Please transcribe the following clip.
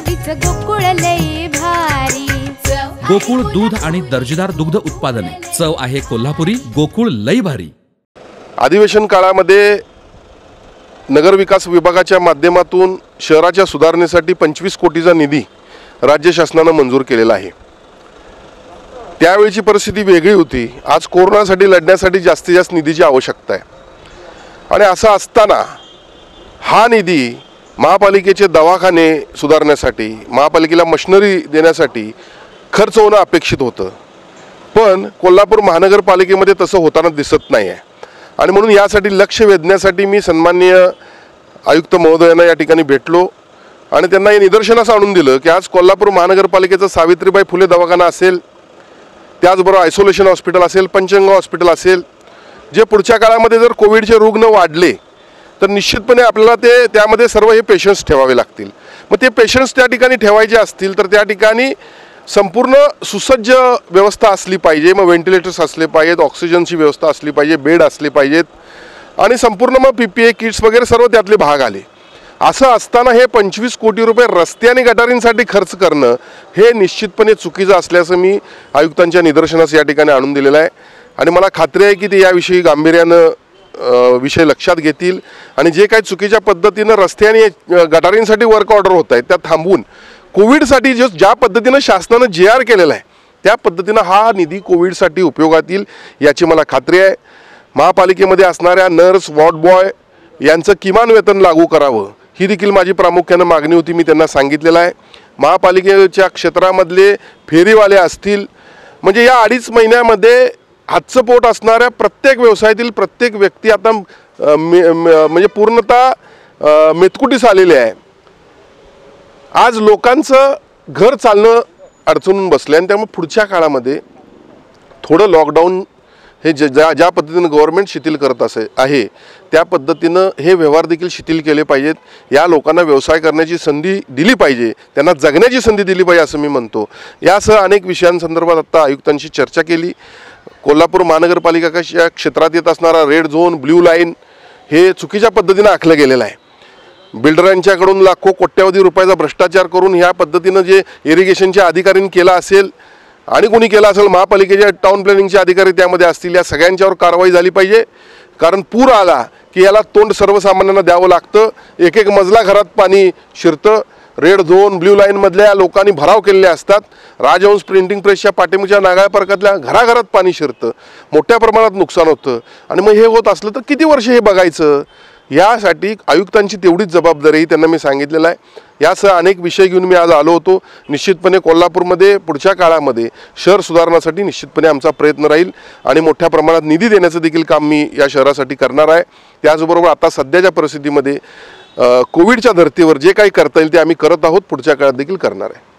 चवीचं गोकुळ लई भारी। गोकुळ दूध आणि दर्जेदार दुग्ध उत्पादने, चव आहे कोल्हापुरी, गोकुळ लई भारी। अधिवेशन काळामध्ये नगरविकास विभागाच्या माध्यमातून शहराच्या सुधारणेसाठी 25 कोटीचा निधी राज्य शासनाने मंजूर केलेला आहे। त्यावेळची परिस्थिती वेगळी होती। आज कोरोनासाठी लढण्यासाठी जास्तीत जास्त निधीची आवश्यकता आहे आणि असं असताना हा निधी महापालिकेचे दवाखाने सुधारण्यासाठी, महापालिकेला मशिनरी देण्यासाठी खर्च होणं अपेक्षित होतं, पण कोल्हापूर महानगरपालिकेमध्ये तसं होताना दिसत नाही आहे आणि म्हणून यासाठी लक्ष वेधण्यासाठी मी सन्माननीय आयुक्त महोदयांना या ठिकाणी भेटलो आणि त्यांना हे निदर्शनास आणून दिलं की आज कोल्हापूर महानगरपालिकेचा सावित्रीबाई फुले दवाखाना असेल, त्याचबरोबर आयसोलेशन हॉस्पिटल असेल, पंचगंगा हॉस्पिटल असेल, जे पुढच्या काळामध्ये जर कोविडचे रुग्ण वाढले तर निश्चितपणे आपल्याला त्यामध्ये सर्व हे पेशंट्स ठेवावे लागतील। मग ते पेशंट्स त्या ठिकाणी ठेवायचे असतील तर त्या ठिकाणी संपूर्ण सुसज्ज व्यवस्था असली पाहिजे। मग व्हेंटिलेटर्स असले पाहिजेत, ऑक्सिजनची व्यवस्था असली पाहिजे, बेड असले पाहिजेत आणि संपूर्ण मग PPE किट्स वगैरे सर्व त्यातले भाग आले। असं असताना हे 25 कोटी रुपये रस्ते आणि गटारींसाठी खर्च करणं हे निश्चितपणे चुकीचं असल्याचं मी आयुक्तांच्या निदर्शनास या ठिकाणी आणून दिलेलं आहे आणि मला खात्री आहे की ते याविषयी गांभीर्यानं विषय लक्षात घेतील आणि जे काही चुकीच्या पद्धतीनं रस्ते आणि गटारींसाठी वर्क ऑर्डर होत आहेत त्या थांबवून कोविडसाठी ज्या पद्धतीनं शासनानं JR केलेला आहे त्या पद्धतीनं हा निधी कोविडसाठी उपयोगात येईल याची मला खात्री आहे। महापालिकेमध्ये असणाऱ्या नर्स, वॉर्ड बॉय यांचं किमान वेतन लागू करावं ही देखील माझी प्रामुख्याने मागणी होती, मी त्यांना सांगितलेलं आहे। महापालिकेच्या क्षेत्रामधले फेरीवाले असतील, म्हणजे या 2.5 महिन्यामध्ये हातचं पोट असणाऱ्या प्रत्येक व्यवसायातील प्रत्येक व्यक्ती आता म्हणजे पूर्णतः मेतकुटीस आलेले आहे। आज लोकांचं घर चालणं अडचणून बसले आणि त्यामुळे पुढच्या काळामध्ये थोडं लॉकडाऊन हे ज्या पद्धतीनं गव्हर्नमेंट शिथिल करत आहे त्या पद्धतीनं हे व्यवहार देखील शिथिल केले पाहिजेत। या लोकांना व्यवसाय करण्याची संधी दिली पाहिजे, त्यांना जगण्याची संधी दिली पाहिजे असं मी म्हणतो। यासह अनेक विषयांसंदर्भात आता आयुक्तांशी चर्चा केली। कोल्हापूर महानगरपालिकेच्या क्षेत्रात येत असणारा रेड झोन, ब्ल्यू लाईन हे चुकीच्या पद्धतीनं आखलं गेलेलं आहे। बिल्डरांच्याकडून लाखो कोट्यावधी रुपयाचा भ्रष्टाचार करून ह्या पद्धतीनं जे इरिगेशनच्या अधिकाऱ्यांनी केला असेल आणि कोणी केला असेल, महापालिकेचे टाउन प्लॅनिंगचे अधिकारी त्यामध्ये असतील, या सगळ्यांच्यावर कारवाई झाली पाहिजे। कारण पूर आला की याला तोंड सर्वसामान्यांना द्यावं लागतं। एक एक मजला घरात पाणी शिरतं। रेड झोन, ब्ल्यू लाईनमधल्या लोकांनी भराव केलेले असतात। राजहंस प्रिंटिंग प्रेसच्या पाठीमागच्या नागाळ पार्कातल्या घराघरात पाणी शिरतं, मोठ्या प्रमाणात नुकसान होतं आणि मग हे होत असलं तर किती वर्ष हे बघायचं? यासाठी आयुक्तांची तेवढीच जबाबदारी त्यांना मी सांगितलेलं आहे। यासह अनेक विषय घेऊन मी आज आलो होतो। निश्चितपणे कोल्हापूरमध्ये पुढच्या काळामध्ये शहर सुधारण्यासाठी निश्चितपणे आमचा प्रयत्न राहील आणि मोठ्या प्रमाणात निधी देण्याचं देखील काम मी या शहरासाठी करणार आहे। त्याचबरोबर आता सध्याच्या परिस्थितीमध्ये कोविडच्या धर्तीवर जे काही करता येईल ते आम्ही करत आहोत, पुढच्या काळात देखील करणार आहे।